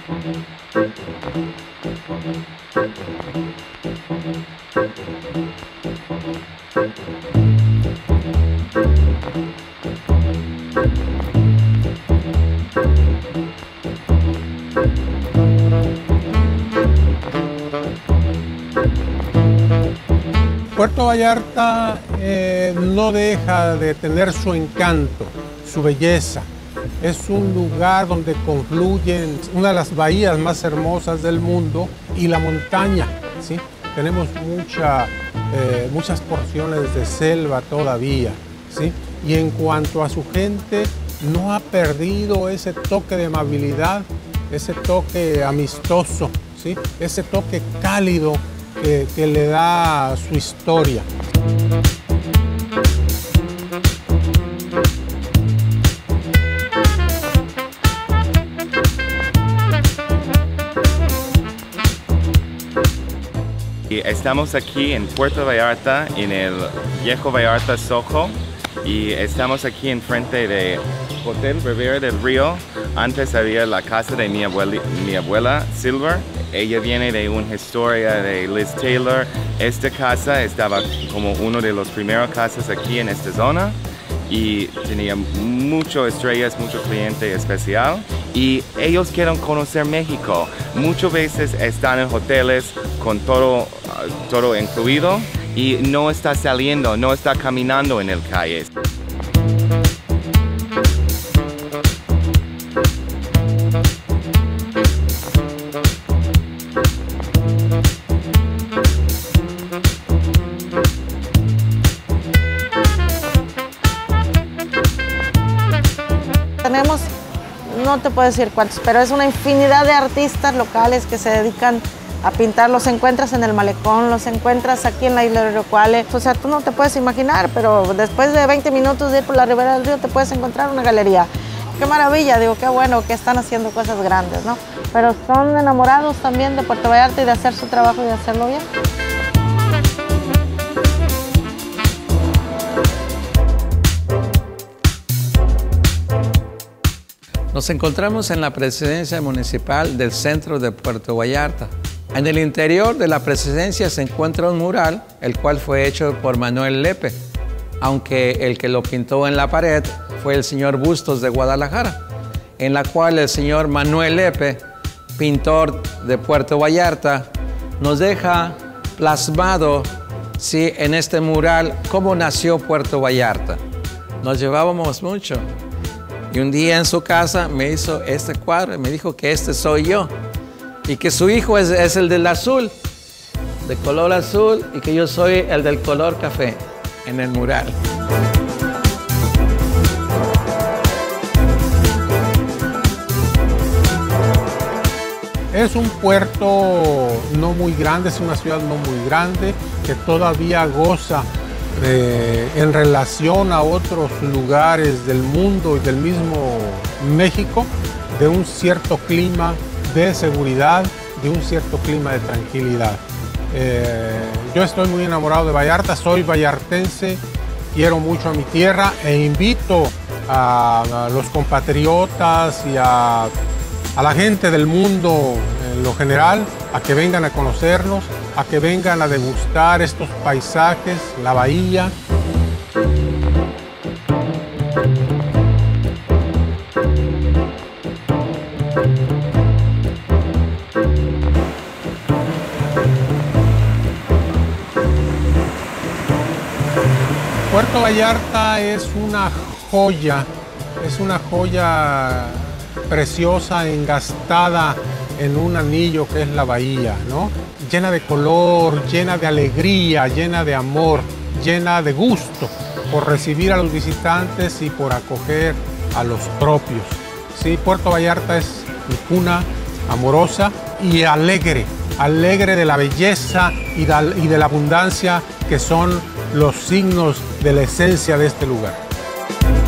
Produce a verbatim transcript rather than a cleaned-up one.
Puerto Vallarta eh, no deja de tener su encanto, su belleza. Es un lugar donde confluyen una de las bahías más hermosas del mundo y la montaña, ¿sí? Tenemos mucha, eh, muchas porciones de selva todavía, ¿sí? Y en cuanto a su gente, no ha perdido ese toque de amabilidad, ese toque amistoso, ¿sí? Ese toque cálido que, que le da su historia. Estamos aquí en Puerto Vallarta, en el viejo Vallarta Soho, y estamos aquí enfrente de Hotel Rivera del Río. Antes había la casa de mi abuela, mi abuela Silver. Ella viene de una historia de Liz Taylor. Esta casa estaba como uno de los primeros casas aquí en esta zona y tenía muchas estrellas, mucho cliente especial. Y ellos quieren conocer México. Muchas veces están en hoteles con todo, uh, todo incluido y no está saliendo, no está caminando en el calle. Tenemos, no te puedo decir cuántos, pero es una infinidad de artistas locales que se dedican a pintar. Los encuentras en el Malecón, los encuentras aquí en la isla de Río. O sea, tú no te puedes imaginar, pero después de veinte minutos de ir por la ribera del río te puedes encontrar una galería. Qué maravilla, digo, qué bueno que están haciendo cosas grandes, ¿no? Pero son enamorados también de Puerto Vallarta y de hacer su trabajo y de hacerlo bien. Nos encontramos en la presidencia municipal del centro de Puerto Vallarta. En el interior de la presidencia se encuentra un mural, el cual fue hecho por Manuel Lepe, aunque el que lo pintó en la pared fue el señor Bustos de Guadalajara, en la cual el señor Manuel Lepe, pintor de Puerto Vallarta, nos deja plasmado, sí, en este mural cómo nació Puerto Vallarta. Nos llevábamos mucho. Y un día en su casa me hizo este cuadro y me dijo que este soy yo y que su hijo es, es el del azul, de color azul, y que yo soy el del color café en el mural. Es un puerto no muy grande, es una ciudad no muy grande que todavía goza Eh, en relación a otros lugares del mundo y del mismo México, de un cierto clima de seguridad, de un cierto clima de tranquilidad. Eh, yo estoy muy enamorado de Vallarta, soy vallartense, quiero mucho a mi tierra e invito a, a los compatriotas y a, a la gente del mundo en lo general a que vengan a conocernos, a que vengan a degustar estos paisajes, la bahía. Puerto Vallarta es una joya, es una joya preciosa, engastada en un anillo que es la bahía, ¿no? Llena de color, llena de alegría, llena de amor, llena de gusto por recibir a los visitantes y por acoger a los propios. Sí, Puerto Vallarta es mi cuna amorosa y alegre, alegre de la belleza y de, y de la abundancia que son los signos de la esencia de este lugar.